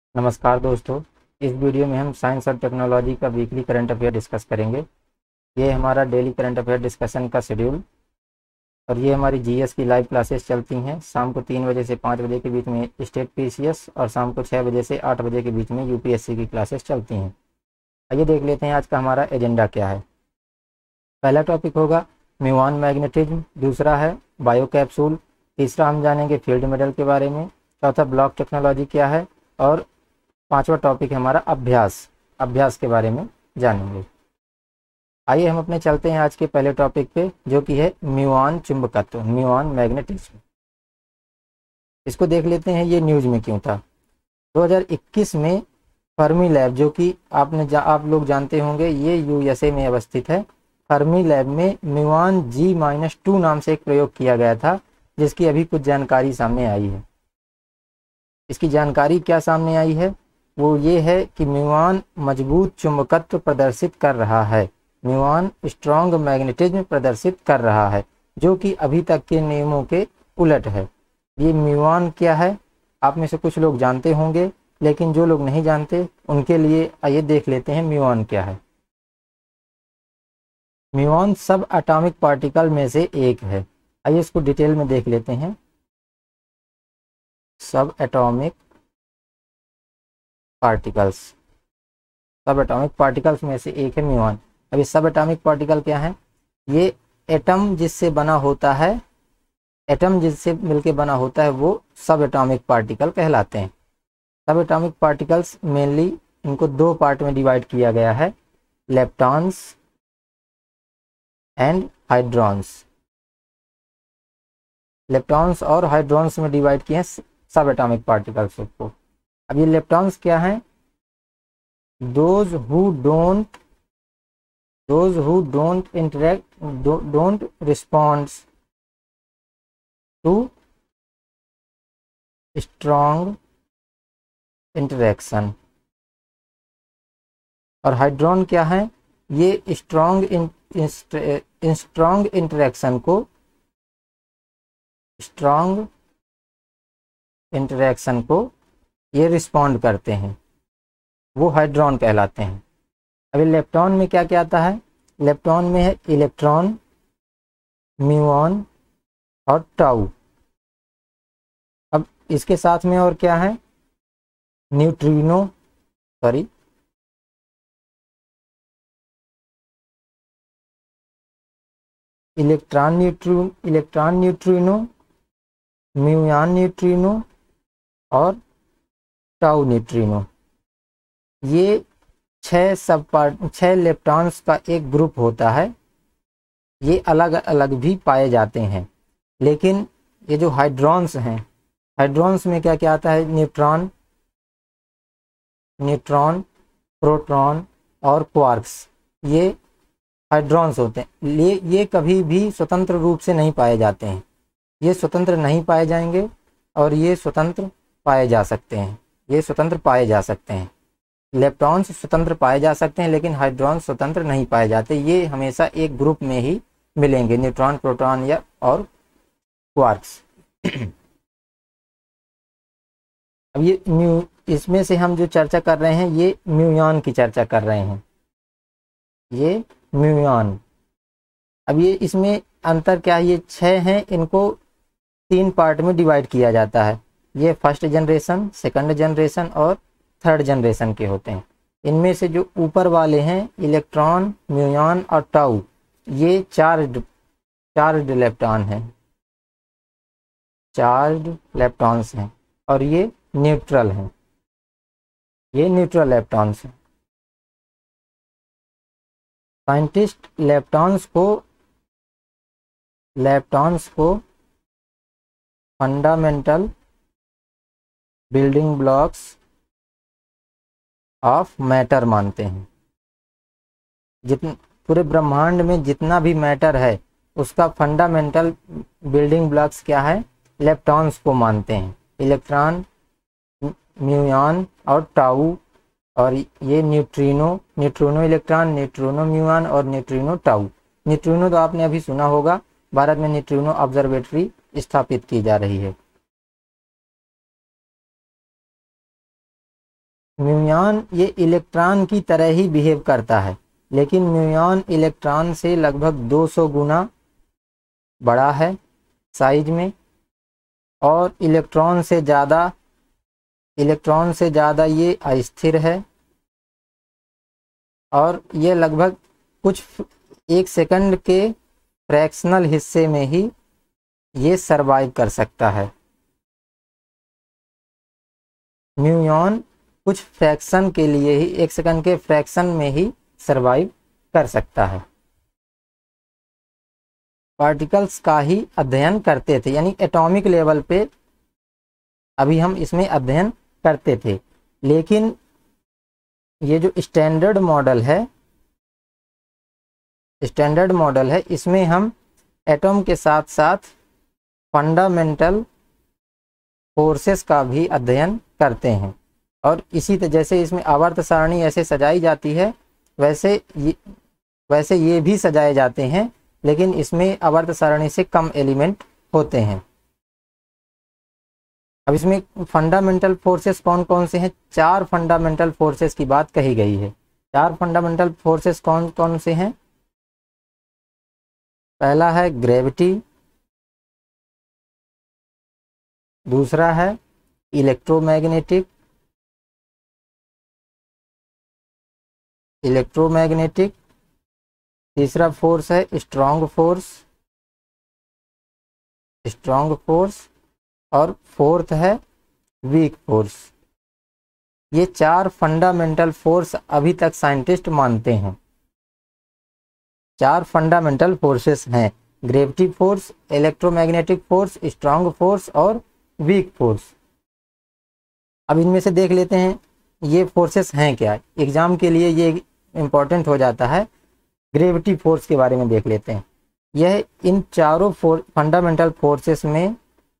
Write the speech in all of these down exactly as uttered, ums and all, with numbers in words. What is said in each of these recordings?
नमस्कार दोस्तों। इस वीडियो में हम साइंस और टेक्नोलॉजी का वीकली करंट अफेयर डिस्कस करेंगे। ये हमारा डेली करंट अफेयर डिस्कशन का शेड्यूल और ये हमारी जीएस की लाइव क्लासेस चलती हैं शाम को तीन बजे से पाँच बजे के बीच में स्टेट पीसीएस और शाम को छः बजे से आठ बजे के बीच में यूपीएससी की क्लासेस चलती हैं। आइए देख लेते हैं आज का हमारा एजेंडा क्या है। पहला टॉपिक होगा म्यूऑन मैग्नेटिज्म, दूसरा है बायो कैप्सूल, तीसरा हम जानेंगे फील्ड मेडल के बारे में, चौथा ब्लॉक टेक्नोलॉजी क्या है और पांचवा टॉपिक है हमारा अभ्यास अभ्यास के बारे में जानेंगे। आइए हम अपने चलते हैं आज के पहले टॉपिक पे, जो कि है म्यूऑन चुंबकत्व, म्यूऑन मैग्नेटिज्म। इसको देख लेते हैं ये न्यूज में क्यों था। दो हज़ार इक्कीस में फर्मी लैब, जो कि आपने जा, आप लोग जानते होंगे, ये यूएसए में अवस्थित है। फर्मी लैब में म्यूऑन जी माइनस टू नाम से एक प्रयोग किया गया था, जिसकी अभी कुछ जानकारी सामने आई है। इसकी जानकारी क्या सामने आई है, वो ये है कि म्यूऑन मजबूत चुंबकत्व प्रदर्शित कर रहा है, म्यूऑन स्ट्रॉन्ग मैग्नेटिज्म प्रदर्शित कर रहा है, जो कि अभी तक के नियमों के उलट है। ये म्यूऑन क्या है, आप में से कुछ लोग जानते होंगे, लेकिन जो लोग नहीं जानते उनके लिए आइए देख लेते हैं म्यूऑन क्या है। म्यूऑन सब एटॉमिक पार्टिकल में से एक है। आइए इसको डिटेल में देख लेते हैं। Sub atomic particles, sub atomic particles में से एक है म्यूऑन। अब ये सब एटॉमिक पार्टिकल क्या है, ये एटम जिससे बना होता है, एटम जिससे मिलके बना होता है वो सब एटॉमिक पार्टिकल कहलाते हैं। सब एटॉमिक पार्टिकल्स मेनली इनको दो पार्ट में डिवाइड किया गया है, लेप्टॉन्स एंड हाइड्रॉन्स। लेप्टॉन्स और हाइड्रॉन्स में डिवाइड किए हैं सब एटॉमिक पार्टिकल्स को। अब ये लेप्टॉन्स क्या हैं, those who don't those who don't interact don't responds to strong interaction. और हाइड्रॉन क्या है, ये स्ट्रॉन्ग स्ट्रॉन्ग इंटरेक्शन को स्ट्रॉन्ग इंटरेक्शन को ये रिस्पॉन्ड करते हैं, वो हाइड्रॉन कहलाते हैं। अभी लेप्टॉन में क्या क्या आता है, लेप्टॉन में है इलेक्ट्रॉन, म्यूऑन और टाउ। अब इसके साथ में और क्या है, neutrino sorry electron neutrino electron neutrino muon neutrino और टाउ न्यूट्रिनो। ये छह सब पार्ट छह लेप्टॉन्स का एक ग्रुप होता है। ये अलग अलग भी पाए जाते हैं, लेकिन ये जो हाइड्रॉन्स हैं, हाइड्रॉन्स में क्या क्या आता है, न्यूट्रॉन न्यूट्रॉन प्रोटॉन और क्वार्क्स, ये हाइड्रॉन्स होते हैं। ये ये कभी भी स्वतंत्र रूप से नहीं पाए जाते हैं, ये स्वतंत्र नहीं पाए जाएंगे और ये स्वतंत्र पाए जा सकते हैं, ये स्वतंत्र पाए जा सकते हैं। लेप्टॉन्स स्वतंत्र पाए जा सकते हैं, लेकिन हाइड्रॉन्स स्वतंत्र नहीं पाए जाते। ये हमेशा एक ग्रुप में ही मिलेंगे, न्यूट्रॉन प्रोटॉन या और क्वार्क्स। अब ये म्यू इसमें से हम जो चर्चा कर रहे हैं, ये म्यूऑन की चर्चा कर रहे हैं, ये म्यूऑन। अब ये इसमें अंतर क्या है, ये छह हैं, इनको तीन पार्ट में डिवाइड किया जाता है। ये फर्स्ट जनरेशन, सेकंड जनरेशन और थर्ड जनरेशन के होते हैं। इनमें से जो ऊपर वाले हैं, इलेक्ट्रॉन, म्यूऑन और टाउ, ये चार्ज चार्ज लेप्टॉन हैं, चार्ज लेप्टॉन्स हैं, और ये न्यूट्रल हैं, ये न्यूट्रल लेप्टॉन्स हैं। साइंटिस्ट लेप्टॉन्स को लेप्टॉन्स को fundamental building blocks of matter मानते हैं। जितने पूरे ब्रह्मांड में जितना भी मैटर है, उसका फंडामेंटल बिल्डिंग ब्लॉक्स क्या है, लेप्टॉन्स को मानते हैं। इलेक्ट्रॉन, म्यूऑन और टाउ, और ये neutrino neutrino electron, neutrino muon और न्यूट्रिनो टाउ। न्यूट्रिनो तो आपने अभी सुना होगा, भारत में न्यूट्रिनो ऑब्जर्वेटरी स्थापित की जा रही है। म्यूऑन ये इलेक्ट्रॉन की तरह ही बिहेव करता है, लेकिन म्यूऑन इलेक्ट्रॉन से लगभग दो सौ गुना बड़ा है साइज में, और इलेक्ट्रॉन से ज़्यादा इलेक्ट्रॉन से ज़्यादा ये अस्थिर है, और ये लगभग कुछ एक सेकंड के फ्रैक्शनल हिस्से में ही ये सरवाइव कर सकता है। म्यूऑन कुछ फ्रैक्शन के लिए ही, एक सेकंड के फ्रैक्शन में ही सरवाइव कर सकता है। पार्टिकल्स का ही अध्ययन करते थे, यानी एटॉमिक लेवल पे अभी हम इसमें अध्ययन करते थे, लेकिन ये जो स्टैंडर्ड मॉडल है स्टैंडर्ड मॉडल है इसमें हम एटॉम के साथ साथ फंडामेंटल फोर्सेस का भी अध्ययन करते हैं। और इसी तरह जैसे इसमें आवर्त सारणी ऐसे सजाई जाती है, वैसे ये वैसे ये भी सजाए जाते हैं, लेकिन इसमें आवर्त सारणी से कम एलिमेंट होते हैं। अब इसमें फंडामेंटल फोर्सेस कौन कौन से हैं? चार फंडामेंटल फोर्सेस की बात कही गई है। चार फंडामेंटल फोर्सेस कौन कौन से हैं? पहला है ग्रेविटी, दूसरा है इलेक्ट्रोमैग्नेटिक इलेक्ट्रोमैग्नेटिक तीसरा फोर्स है स्ट्रॉन्ग फोर्स स्ट्रॉन्ग फोर्स और फोर्थ है वीक फोर्स। ये चार फंडामेंटल फोर्स अभी तक साइंटिस्ट मानते हैं। चार फंडामेंटल फोर्सेस हैं: gravity force, electromagnetic force, strong force और वीक फोर्स। अब इनमें से देख लेते हैं ये फोर्सेस हैं क्या। एग्जाम के लिए ये इम्पोर्टेंट हो जाता है। ग्रेविटी फोर्स के बारे में देख लेते हैं। यह इन चारों फोर फंडामेंटल फोर्सेस में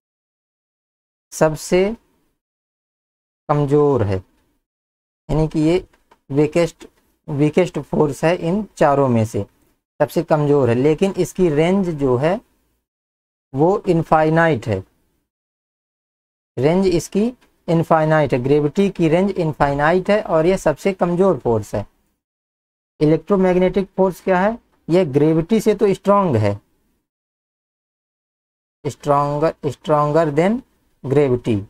सबसे कमज़ोर है, यानी कि ये वीकेस्ट वीकेस्ट फोर्स है। इन चारों में से सबसे कमज़ोर है, लेकिन इसकी रेंज जो है वो इनफाइनाइट है। रेंज इसकी इनफाइनाइट है। ग्रेविटी की रेंज इनफाइनाइट है और यह सबसे कमज़ोर फोर्स है। इलेक्ट्रोमैग्नेटिक फोर्स क्या है? यह ग्रेविटी से तो स्ट्रॉन्ग है, स्ट्रॉन्गर स्ट्रॉन्गर देन ग्रेविटी,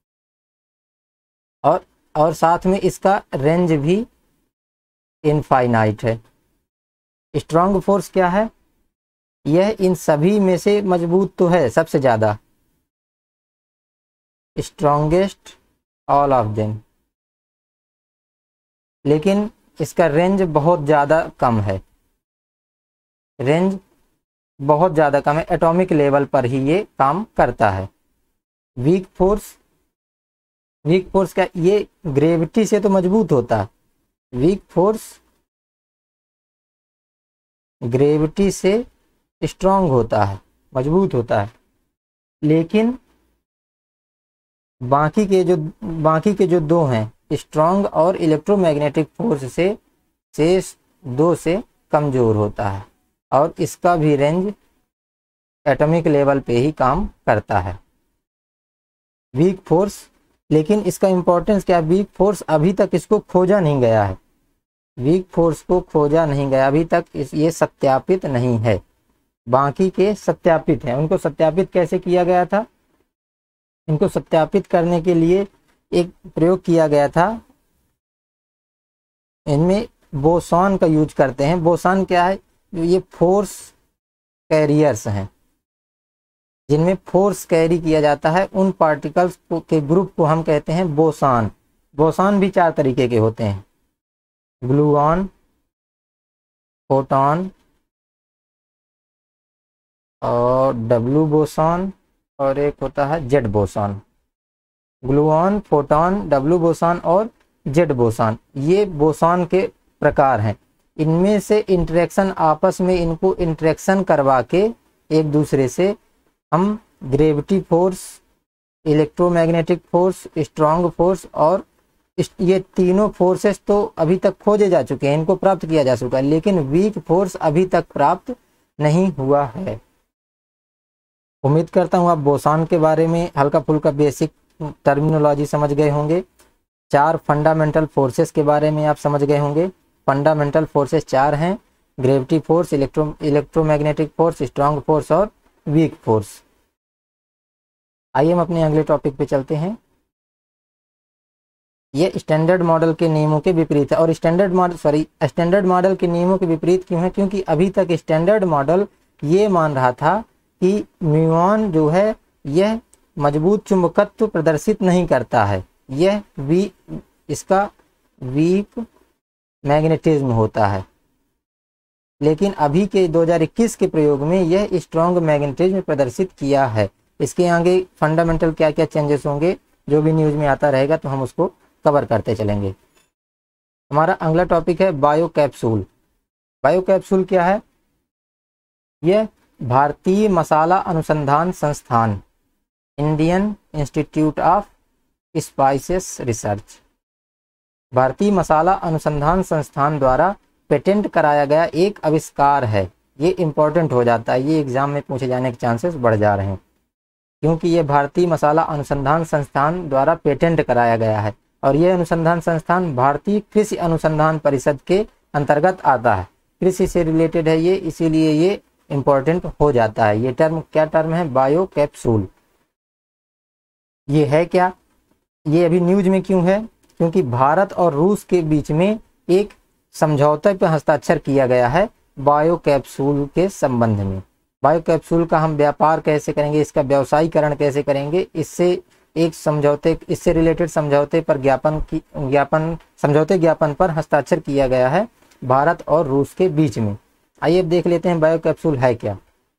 और और साथ में इसका रेंज भी इनफाइनाइट है। स्ट्रॉन्ग फोर्स क्या है? यह इन सभी में से मजबूत तो है, सबसे ज़्यादा स्ट्रॉन्गेस्ट ऑल ऑफ देम, लेकिन इसका रेंज बहुत ज़्यादा कम है। रेंज बहुत ज़्यादा कम है, एटॉमिक लेवल पर ही ये काम करता है। वीक फोर्स वीक फोर्स क्या? ये ग्रेविटी से तो मजबूत होता है। वीक फोर्स ग्रेविटी से स्ट्रांग होता है, मजबूत होता है, लेकिन बाकी के जो बाकी के जो दो हैं स्ट्रांग और इलेक्ट्रोमैग्नेटिक फोर्स से शेष दो से कमज़ोर होता है, और इसका भी रेंज एटॉमिक लेवल पे ही काम करता है। वीक फोर्स, लेकिन इसका इम्पोर्टेंस क्या? वीक फोर्स अभी तक इसको खोजा नहीं गया है। वीक फोर्स को खोजा नहीं गया अभी तक, इस ये सत्यापित नहीं है। बाकी के सत्यापित हैं। उनको सत्यापित कैसे किया गया था? इनको सत्यापित करने के लिए एक प्रयोग किया गया था। इनमें बोसॉन का यूज करते हैं। बोसॉन क्या है? ये फोर्स कैरियर्स हैं, जिनमें फोर्स कैरी किया जाता है। उन पार्टिकल्स के ग्रुप को हम कहते हैं बोसॉन। बोसॉन भी चार तरीके के होते हैं: ग्लूऑन, फोटॉन और डब्ल्यू बोसॉन, और एक होता है Z boson. Gluon, photon, W boson और जेड बोसॉन, ये बोसॉन के प्रकार हैं। इनमें से इंटरेक्शन आपस में इनको इंटरेक्शन करवा के एक दूसरे से हम gravity force, electromagnetic force, strong force और ये तीनों फोर्सेस तो अभी तक खोजे जा चुके हैं, इनको प्राप्त किया जा चुका है, लेकिन वीक फोर्स अभी तक प्राप्त नहीं हुआ है। उम्मीद करता हूँ आप बोसॉन के बारे में हल्का फुल्का बेसिक टर्मिनोलॉजी समझ गए होंगे। चार फंडामेंटल फोर्सेस के बारे में आप समझ गए होंगे। फंडामेंटल फोर्सेस चार हैं, gravity force, electro electromagnetic force, strong force और वीक फोर्स। आइए हम अपने अगले टॉपिक पे चलते हैं। ये स्टैंडर्ड मॉडल के नियमों के विपरीत है। और standard model sorry standard model के नियमों के विपरीत क्यों है? क्योंकि अभी तक स्टैंडर्ड मॉडल ये मान रहा था कि म्यूऑन जो है यह मजबूत चुंबकत्व प्रदर्शित नहीं करता है, यह वी इसका वीक मैग्नेटिज्म होता है। लेकिन अभी के दो हज़ार इक्कीस के प्रयोग में यह स्ट्रॉन्ग मैग्नेटिज्म प्रदर्शित किया है। इसके आगे फंडामेंटल क्या क्या चेंजेस होंगे जो भी न्यूज़ में आता रहेगा तो हम उसको कवर करते चलेंगे। हमारा अगला टॉपिक है बायो कैप्सूल। बायो कैप्सूल क्या है? यह भारतीय मसाला अनुसंधान संस्थान, Indian Institute of Spices Research, भारतीय मसाला अनुसंधान संस्थान द्वारा पेटेंट कराया गया एक आविष्कार है। ये इम्पोर्टेंट हो जाता है, ये एग्जाम में पूछे जाने के चांसेस बढ़ जा रहे हैं क्योंकि ये भारतीय मसाला अनुसंधान संस्थान द्वारा पेटेंट कराया गया है और यह अनुसंधान संस्थान भारतीय कृषि अनुसंधान परिषद के अंतर्गत आता है। कृषि से रिलेटेड है ये, इसीलिए ये इम्पोर्टेंट हो जाता है। ये टर्म क्या टर्म है? Bio capsule. ये है क्या? ये अभी न्यूज में क्यों है? क्योंकि भारत और रूस के बीच में एक समझौते पर हस्ताक्षर किया गया है बायो कैप्सूल के संबंध में। बायो कैप्सूल का हम व्यापार कैसे करेंगे, इसका व्यवसायीकरण कैसे करेंगे, इससे एक समझौते इससे रिलेटेड समझौते पर ज्ञापन की ज्ञापन समझौते ज्ञापन पर हस्ताक्षर किया गया है भारत और रूस के बीच में। आइए अब देख लेते हैं बायो कैप्सूल है क्या।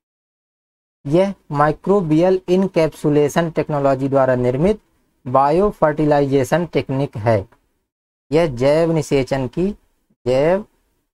यह माइक्रोबियल इनकैप्सुलेशन टेक्नोलॉजी द्वारा निर्मित बायो फर्टिलाइजेशन टेक्निक है। यह जैव निषेचन की जैव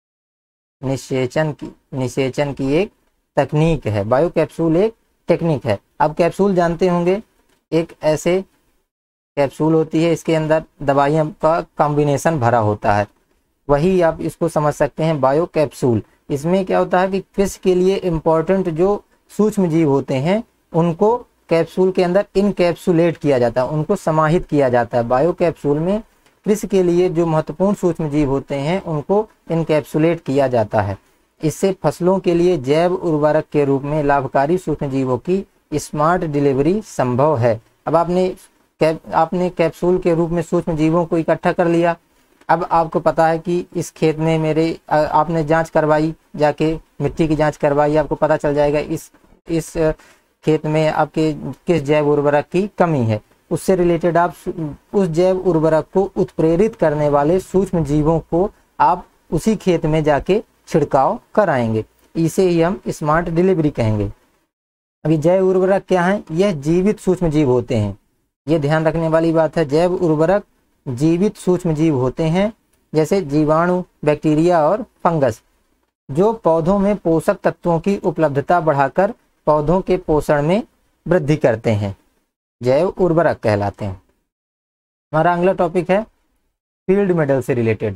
निषेचन की निषेचन की एक तकनीक है। बायो कैप्सूल एक टेक्निक है। अब कैप्सूल जानते होंगे, एक ऐसे कैप्सूल होती है, इसके अंदर दवाइयों का कॉम्बिनेशन भरा होता है, वही आप इसको समझ सकते हैं बायो कैप्सूल। इसमें क्या होता है कि कृषि के लिए इम्पोर्टेंट जो सूक्ष्म जीव होते हैं उनको कैप्सूल के अंदर इनकैप्सुलेट किया जाता है, उनको समाहित किया जाता है। बायो कैप्सूल में कृषि के लिए जो महत्वपूर्ण सूक्ष्म जीव होते हैं उनको इनकैप्सुलेट किया जाता है। इससे फसलों के लिए जैव उर्वरक के रूप में लाभकारी सूक्ष्म जीवों की स्मार्ट डिलीवरी संभव है। अब आपने कैप आपने कैप्सूल के रूप में सूक्ष्म जीवों को इकट्ठा कर लिया। अब आपको पता है कि इस खेत में मेरे आपने जांच करवाई, जाके मिट्टी की जांच करवाई, आपको पता चल जाएगा इस इस खेत में आपके किस जैव उर्वरक की कमी है। उससे रिलेटेड आप उस जैव उर्वरक को उत्प्रेरित करने वाले सूक्ष्म जीवों को आप उसी खेत में जाके छिड़काव कराएंगे। इसे ही हम स्मार्ट डिलीवरी कहेंगे। अभी जैव उर्वरक क्या है? यह जीवित सूक्ष्म जीव होते हैं, ये ध्यान रखने वाली बात है। जैव उर्वरक जीवित सूक्ष्म जीव होते हैं जैसे जीवाणु, बैक्टीरिया और फंगस, जो पौधों में पोषक तत्वों की उपलब्धता बढ़ाकर पौधों के पोषण में वृद्धि करते हैं, जैव उर्वरक कहलाते हैं। हमारा अगला टॉपिक है फील्ड मेडल से रिलेटेड।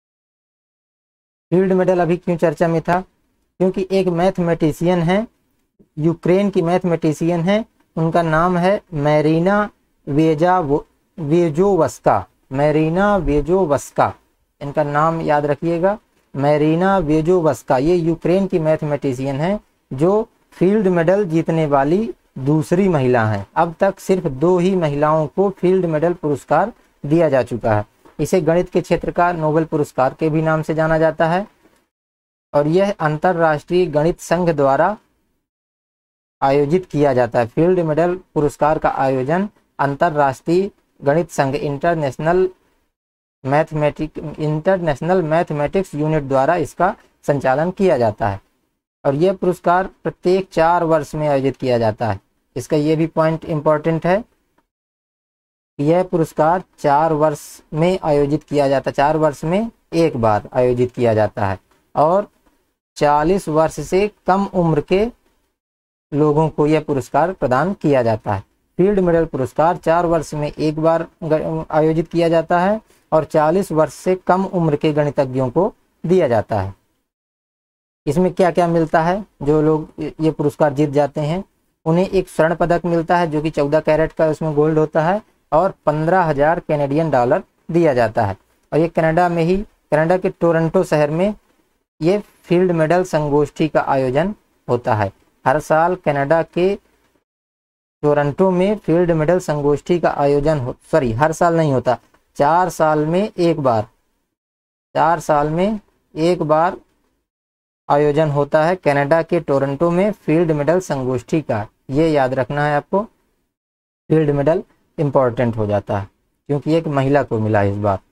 फील्ड मेडल अभी क्यों चर्चा में था? क्योंकि एक मैथमेटिशियन है, यूक्रेन की मैथमेटिशियन है, उनका नाम है मैरीना वेजा वेजोवस्का मैरीना वेजोवस्का इनका नाम याद रखिएगा, मैरीना वेजोवस्का। ये यूक्रेन की मैथमेटिशियन है जो फील्ड मेडल जीतने वाली दूसरी महिला हैं। अब तक सिर्फ दो ही महिलाओं को फील्ड मेडल पुरस्कार दिया जा चुका है। इसे गणित के क्षेत्र का नोबेल पुरस्कार के भी नाम से जाना जाता है और यह अंतरराष्ट्रीय गणित संघ द्वारा आयोजित किया जाता है। फील्ड मेडल पुरस्कार का आयोजन अंतरराष्ट्रीय गणित संघ International Mathematic International Mathematics Unit द्वारा इसका संचालन किया जाता है और यह पुरस्कार प्रत्येक चार वर्ष में आयोजित किया जाता है। इसका यह भी पॉइंट इम्पोर्टेंट है, यह पुरस्कार चार वर्ष में आयोजित किया जाता है, चार वर्ष में एक बार आयोजित किया जाता है और चालीस वर्ष से कम उम्र के लोगों को यह पुरस्कार प्रदान किया जाता है। फील्ड मेडल पुरस्कार चार वर्ष में एक बार आयोजित किया जाता है और चालीस वर्ष से कम उम्र के गणितज्ञों को दिया जाता है। इसमें क्या क्या मिलता है? जो लोग ये पुरस्कार जीत जाते हैं उन्हें एक स्वर्ण पदक मिलता है जो कि चौदह कैरेट का उसमें गोल्ड होता है और पंद्रह हजार कैनेडियन डॉलर दिया जाता है। और ये कनाडा में ही, कनाडा के टोरंटो शहर में ये फील्ड मेडल संगोष्ठी का आयोजन होता है। हर साल कनाडा के टोरंटो में फील्ड मेडल संगोष्ठी का आयोजन हो सॉरी हर साल नहीं होता, चार साल में एक बार चार साल में एक बार आयोजन होता है कनाडा के टोरंटो में फील्ड मेडल संगोष्ठी का। ये याद रखना है आपको, फील्ड मेडल इंपॉर्टेंट हो जाता है क्योंकि एक महिला को मिला इस बार।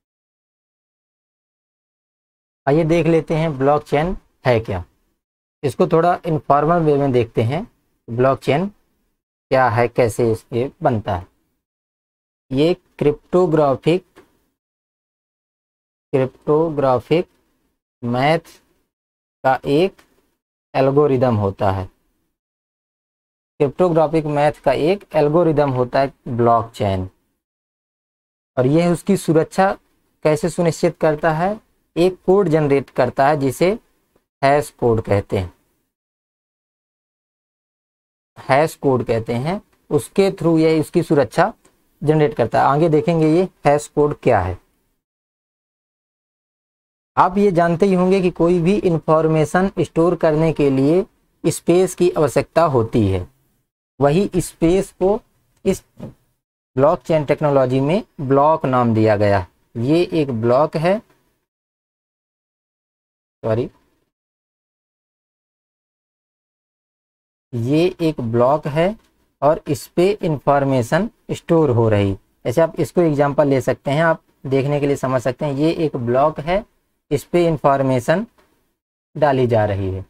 आइए देख लेते हैं ब्लॉकचेन है क्या। इसको थोड़ा इनफॉर्मल वे में देखते हैं, ब्लॉकचेन क्या है, कैसे इसके बनता है। ये क्रिप्टोग्राफिक क्रिप्टोग्राफिक मैथ का एक एल्गोरिदम होता है। क्रिप्टोग्राफिक मैथ का एक एल्गोरिदम होता है ब्लॉकचेन। और यह उसकी सुरक्षा कैसे सुनिश्चित करता है, एक कोड जनरेट करता है जिसे हैश कोड कहते हैं हैश कोड कहते हैं उसके थ्रू यह उसकी सुरक्षा जनरेट करता है। आगे देखेंगे ये हैश कोड क्या है। आप ये जानते ही होंगे कि कोई भी इंफॉर्मेशन स्टोर करने के लिए स्पेस की आवश्यकता होती है। वही स्पेस को इस ब्लॉकचेन टेक्नोलॉजी में ब्लॉक नाम दिया गया। ये एक ब्लॉक है सॉरी ये एक ब्लॉक है और इस पे इंफॉर्मेशन स्टोर हो रही। ऐसे आप इसको एग्जांपल ले सकते हैं, आप देखने के लिए समझ सकते हैं। ये एक ब्लॉक है, इस पे इंफॉर्मेशन डाली जा रही है।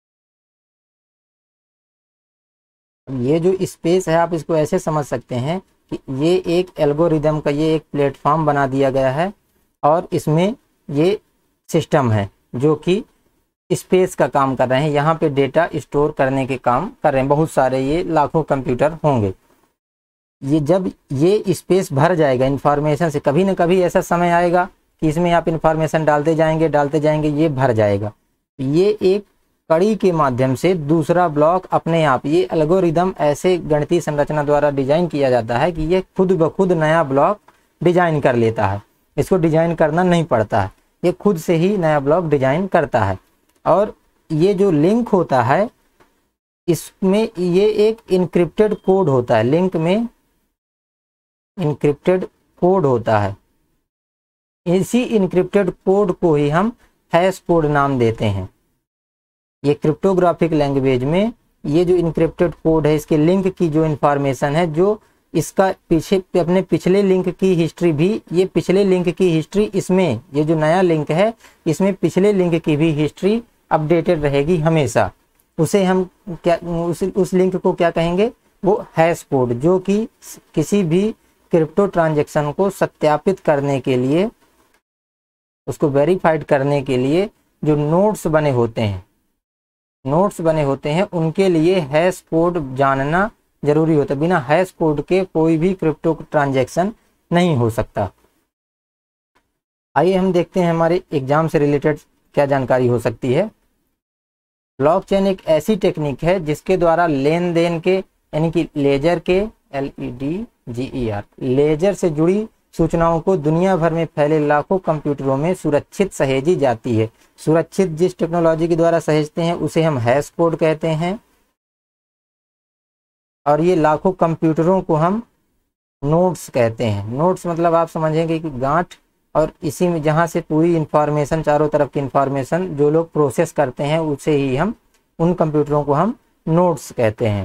ये जो स्पेस है आप इसको ऐसे समझ सकते हैं कि ये एक एल्गोरिदम का ये एक प्लेटफॉर्म बना दिया गया है और इसमें ये सिस्टम है जो कि स्पेस का काम कर रहे हैं। यहाँ पे डेटा स्टोर करने के काम कर रहे हैं, बहुत सारे ये लाखों कंप्यूटर होंगे। ये जब ये स्पेस भर जाएगा इंफॉर्मेशन से, कभी ना कभी ऐसा समय आएगा कि इसमें आप इंफॉर्मेशन डालते जाएंगे डालते जाएंगे ये भर जाएगा। ये एक कड़ी के माध्यम से दूसरा ब्लॉक अपने आप, ये एल्गोरिदम ऐसे गणितीय संरचना द्वारा डिजाइन किया जाता है कि ये खुद ब खुद नया ब्लॉक डिजाइन कर लेता है। इसको डिजाइन करना नहीं पड़ता है, ये खुद से ही नया ब्लॉक डिजाइन करता है। और ये जो लिंक होता है इसमें ये एक इनक्रिप्टेड कोड होता है, लिंक में इनक्रिप्टेड कोड होता है। इसी इनक्रिप्टेड कोड को ही हम हैश कोड नाम देते हैं। ये क्रिप्टोग्राफिक लैंग्वेज में ये जो इनक्रिप्टेड कोड है, इसके लिंक की जो इंफॉर्मेशन है, जो इसका पीछे अपने पिछले लिंक की हिस्ट्री भी, ये पिछले लिंक की हिस्ट्री इसमें, ये जो नया लिंक है इसमें पिछले लिंक की भी हिस्ट्री अपडेटेड रहेगी हमेशा। उसे हम क्या उस, उस लिंक को क्या कहेंगे, वो हैश कोड, जो कि किसी भी क्रिप्टो ट्रांजैक्शन को सत्यापित करने के लिए, उसको वेरीफाइड करने के लिए जो नोड्स बने होते हैं नोड्स बने होते हैं उनके लिए हैश कोड जानना जरूरी होता है। बिना हैश कोड के कोई भी क्रिप्टो ट्रांजैक्शन नहीं हो सकता। आइए हम देखते हैं हमारे एग्जाम से रिलेटेड क्या जानकारी हो सकती है। ब्लॉकचेन एक ऐसी टेक्निक है जिसके द्वारा लेन देन के, यानी कि लेजर के, L E D G E R, laser से जुड़ी सूचनाओं को दुनिया भर में फैले लाखों कंप्यूटरों में सुरक्षित सहेजी जाती है। सुरक्षित जिस टेक्नोलॉजी के द्वारा सहेजते हैं उसे हम हैश कोड कहते हैं। और ये लाखों कंप्यूटरों को हम नोड्स कहते हैं। नोड्स मतलब आप समझेंगे कि गांठ, और इसी में जहाँ से पूरी इंफॉर्मेशन, चारों तरफ की इंफॉर्मेशन जो लोग प्रोसेस करते हैं उसे ही हम, उन कंप्यूटरों को हम नोड्स कहते हैं।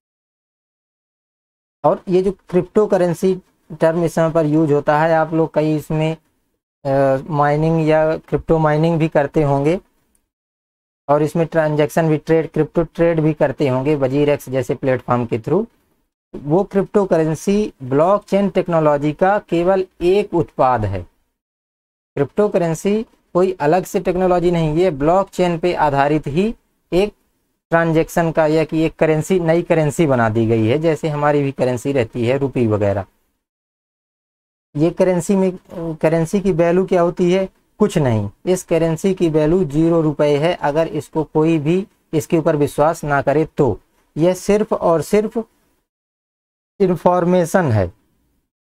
और ये जो क्रिप्टो करेंसी टर्म इस समय पर यूज होता है, आप लोग कई इसमें माइनिंग या क्रिप्टो माइनिंग भी करते होंगे और इसमें ट्रांजैक्शन भी, ट्रेड, क्रिप्टो ट्रेड भी करते होंगे वजीरेक्स जैसे प्लेटफॉर्म के थ्रू। वो क्रिप्टो करेंसी ब्लॉकचेन टेक्नोलॉजी का केवल एक उत्पाद है। क्रिप्टो करेंसी कोई अलग से टेक्नोलॉजी नहीं, ये ब्लॉकचेन पे आधारित ही एक ट्रांजैक्शन का, या कि एक करेंसी, नई करेंसी बना दी गई है। जैसे हमारी भी करेंसी रहती है रुपी वगैरह। ये करेंसी में, करेंसी की वैल्यू क्या होती है, कुछ नहीं। इस करेंसी की वैल्यू जीरो रुपए है। अगर इसको कोई भी इसके ऊपर विश्वास ना करे तो यह सिर्फ और सिर्फ इंफॉर्मेशन है।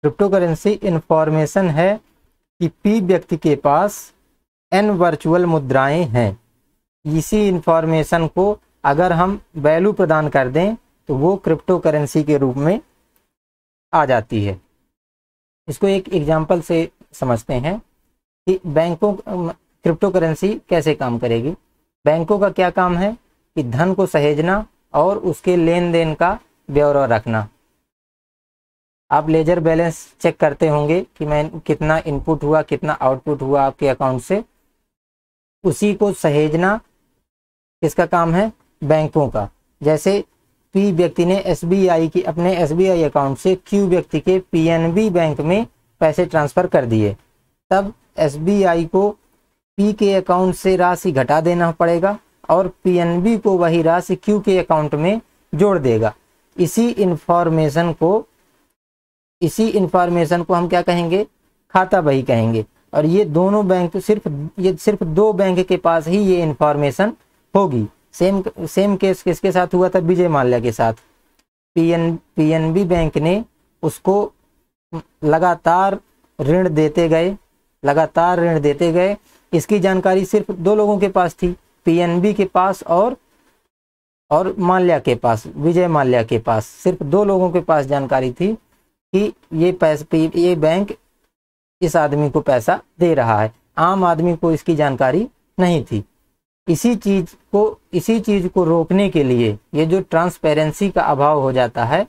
क्रिप्टो करेंसी इंफॉर्मेशन है कि पी व्यक्ति के पास एन वर्चुअल मुद्राएं हैं। इसी इंफॉर्मेशन को अगर हम वैल्यू प्रदान कर दें तो वो क्रिप्टो करेंसी के रूप में आ जाती है। इसको एक एग्जांपल से समझते हैं कि बैंकों क्रिप्टो करेंसी कैसे काम करेगी। बैंकों का क्या काम है कि धन को सहेजना और उसके लेन देन का ब्यौरा रखना। आप लेजर बैलेंस चेक करते होंगे कि मैं कितना इनपुट हुआ कितना आउटपुट हुआ आपके अकाउंट से, उसी को सहेजना किसका काम है, बैंकों का। जैसे पी व्यक्ति ने एसबीआई की अपने एसबीआई अकाउंट से क्यू व्यक्ति के पीएनबी बैंक में पैसे ट्रांसफ़र कर दिए, तब एसबीआई को पी के अकाउंट से राशि घटा देना पड़ेगा और पीएनबी को वही राशि क्यू के अकाउंट में जोड़ देगा। इसी इंफॉर्मेशन को इसी इंफॉर्मेशन को हम क्या कहेंगे, खाता बही कहेंगे। और ये दोनों बैंक सिर्फ ये सिर्फ दो बैंक के पास ही ये इंफॉर्मेशन होगी। सेम सेम केस किसके साथ हुआ था, विजय माल्या के साथ। पीएन पीएनबी बैंक ने उसको लगातार ऋण देते गए लगातार ऋण देते गए इसकी जानकारी सिर्फ दो लोगों के पास थी, पीएनबी के पास और और माल्या के पास, विजय माल्या के पास। सिर्फ दो लोगों के पास जानकारी थी कि ये पैसे ये बैंक इस आदमी को पैसा दे रहा है। आम आदमी को इसकी जानकारी नहीं थी। इसी चीज को इसी चीज को रोकने के लिए ये जो ट्रांसपेरेंसी का अभाव हो जाता है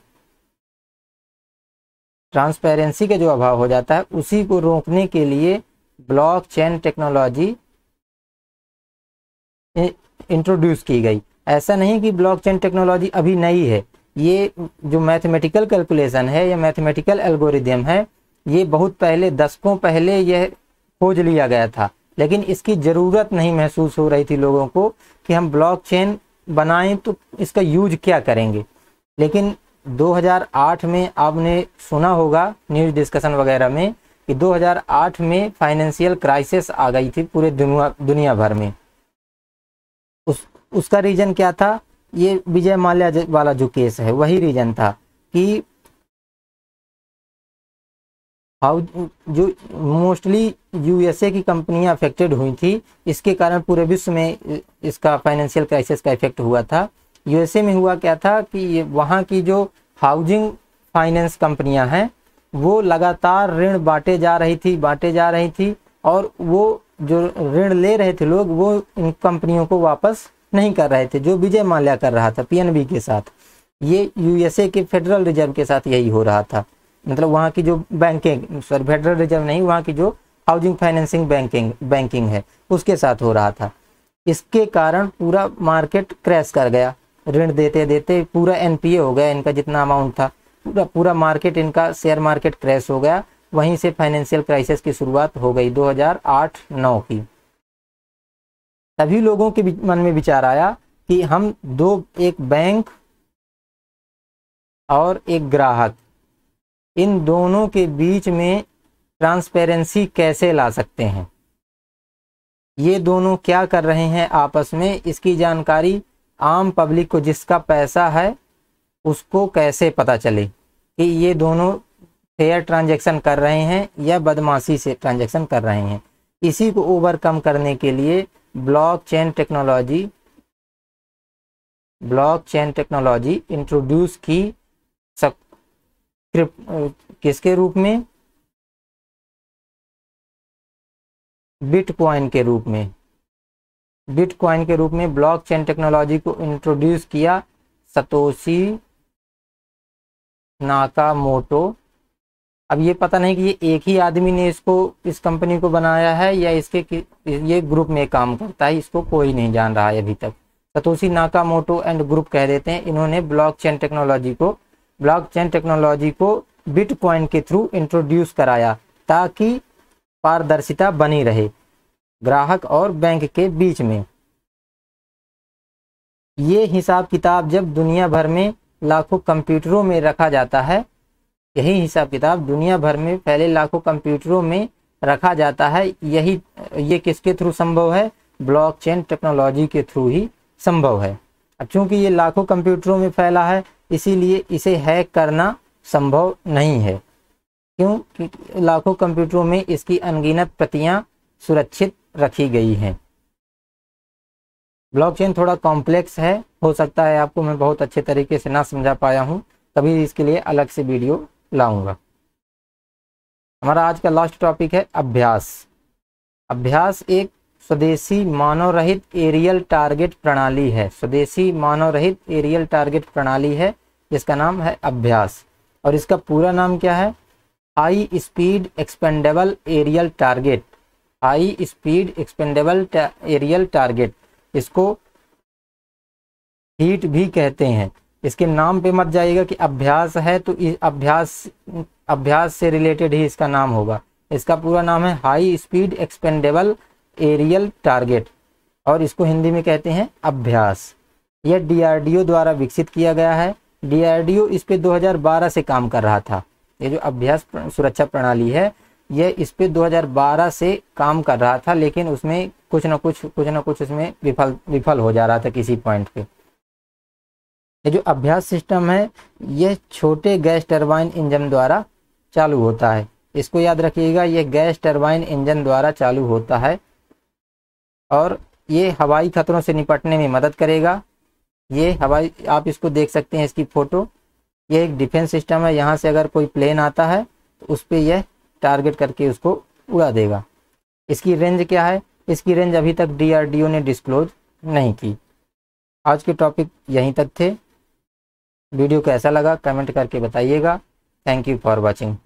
ट्रांसपेरेंसी का जो अभाव हो जाता है उसी को रोकने के लिए ब्लॉकचेन टेक्नोलॉजी इंट्रोड्यूस की गई। ऐसा नहीं कि ब्लॉकचेन टेक्नोलॉजी अभी नई है, ये जो मैथमेटिकल कैलकुलेशन है या मैथमेटिकल एल्गोरिदम है, ये बहुत पहले दशकों पहले यह खोज लिया गया था, लेकिन इसकी ज़रूरत नहीं महसूस हो रही थी लोगों को कि हम ब्लॉकचेन बनाएं तो इसका यूज क्या करेंगे। लेकिन दो हज़ार आठ में आपने सुना होगा न्यूज़ डिस्कशन वगैरह में कि दो हज़ार आठ में फाइनेंशियल क्राइसिस आ गई थी पूरे दुनिया दुनिया भर में। उस उसका रीज़न क्या था, ये विजय माल्या वाला जो केस है वही रीज़न था कि हाउ जो मोस्टली यूएसए की कंपनियां अफेक्टेड हुई थी, इसके कारण पूरे विश्व में इसका फाइनेंशियल क्राइसिस का इफेक्ट हुआ था। यूएसए में हुआ क्या था कि ये वहाँ की जो हाउसिंग फाइनेंस कंपनियां हैं वो लगातार ऋण बांटे जा रही थी बांटे जा रही थी और वो जो ऋण ले रहे थे लोग वो इन कंपनियों को वापस नहीं कर रहे थे, जो विजय माल्या कर रहा था पीएनबी के साथ। ये यूएसए के फेडरल रिजर्व के साथ यही हो रहा था, मतलब वहाँ की जो बैंकिंग सॉरी फेडरल रिजर्व नहीं, वहाँ की जो हाउसिंग फाइनेंसिंग बैंकिंग बैंकिंग है उसके साथ हो रहा था। इसके कारण पूरा मार्केट क्रैश कर गया, ऋण देते देते पूरा एनपीए हो गया इनका जितना अमाउंट था, पूरा पूरा मार्केट इनका शेयर मार्केट क्रैश हो गया। वहीं से फाइनेंशियल क्राइसिस की शुरुआत हो गई दो हज़ार आठ नौ की। तभी लोगों के मन में विचार आया कि हम दो एक बैंक और एक ग्राहक, इन दोनों के बीच में ट्रांसपेरेंसी कैसे ला सकते हैं, ये दोनों क्या कर रहे हैं आपस में, इसकी जानकारी आम पब्लिक को जिसका पैसा है उसको कैसे पता चले कि ये दोनों फेयर ट्रांजैक्शन कर रहे हैं या बदमाशी से ट्रांजैक्शन कर रहे हैं। इसी को ओवरकम करने के लिए blockchain technology blockchain technology introduce की सब किसके रूप में, बिटकॉइन के रूप में बिटकॉइन के रूप में ब्लॉकचेन टेक्नोलॉजी को इंट्रोड्यूस किया सतोशी नाकामोटो। अब ये पता नहीं कि ये एक ही आदमी ने इसको इस कंपनी को बनाया है या इसके ये ग्रुप में काम करता है, इसको कोई नहीं जान रहा है अभी तक। सतोशी नाकामोटो एंड ग्रुप कह देते हैं। इन्होंने ब्लॉकचेन टेक्नोलॉजी को ब्लॉकचेन टेक्नोलॉजी को बिटकॉइन के थ्रू इंट्रोड्यूस कराया ताकि पारदर्शिता बनी रहे ग्राहक और बैंक के बीच में। ये हिसाब किताब जब दुनिया भर में लाखों कंप्यूटरों में रखा जाता है, यही हिसाब किताब दुनिया भर में पहले लाखों कंप्यूटरों में रखा जाता है, यही ये किसके थ्रू संभव है, ब्लॉकचेन टेक्नोलॉजी के थ्रू ही संभव है। अब चूंकि ये लाखों कंप्यूटरों में फैला है इसीलिए इसे हैक करना संभव नहीं है। क्यों? क्योंकि लाखों कंप्यूटरों में इसकी अनगिनत प्रतियां सुरक्षित रखी गई हैं। ब्लॉकचेन थोड़ा कॉम्प्लेक्स है, हो सकता है आपको मैं बहुत अच्छे तरीके से ना समझा पाया हूँ, तभी इसके लिए अलग से वीडियो लाऊंगा। हमारा आज का लास्ट टॉपिक है अभ्यास। अभ्यास एक स्वदेशी मानव रहित एरियल टारगेट प्रणाली है। स्वदेशी मानव रहित एरियल टारगेट प्रणाली है जिसका नाम है अभ्यास। और इसका पूरा नाम क्या है? High speed expendable aerial target. High speed expendable aerial target, इसको हीट भी कहते हैं। इसके नाम पे मत जाइएगा कि अभ्यास है तो इस अभ्यास अभ्यास से रिलेटेड ही इसका नाम होगा। इसका पूरा नाम है high speed expendable aerial target और इसको हिंदी में कहते हैं अभ्यास। यह डी आर डी ओ द्वारा विकसित किया गया है। डी आर डी ओ इस पे दो हज़ार बारह से काम कर रहा था। ये जो अभ्यास सुरक्षा प्रणाली है यह इस पे दो हज़ार बारह से काम कर रहा था, लेकिन उसमें कुछ ना कुछ कुछ ना कुछ उसमें विफल विफल हो जा रहा था किसी पॉइंट पे। ये जो अभ्यास सिस्टम है यह छोटे गैस टरबाइन इंजन द्वारा चालू होता है। इसको याद रखिएगा, यह गैस टरबाइन इंजन द्वारा चालू होता है और ये हवाई खतरों से निपटने में मदद करेगा। ये हवाई, आप इसको देख सकते हैं इसकी फोटो। यह एक डिफेंस सिस्टम है। यहाँ से अगर कोई प्लेन आता है तो उस पर यह टारगेट करके उसको उड़ा देगा। इसकी रेंज क्या है? इसकी रेंज अभी तक डी आर डी ओ ने डिस्क्लोज नहीं की। आज के टॉपिक यहीं तक थे। वीडियो कैसा लगा कमेंट करके बताइएगा। Thank you for watching.